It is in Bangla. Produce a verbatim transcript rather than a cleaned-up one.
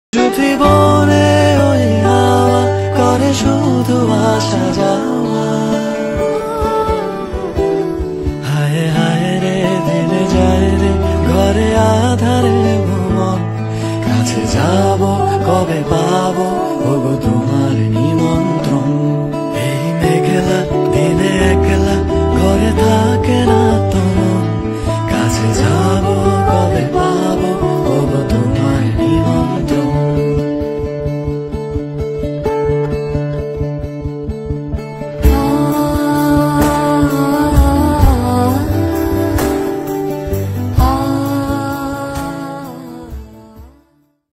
জীবনে ওই হাওয়া করে শুধু আসা যাওয়া। হায় হায় রে দিলে যায় রে ঘরে আধারে ভুমন, কাছে যাব কবে পাবো ওগো তোমার।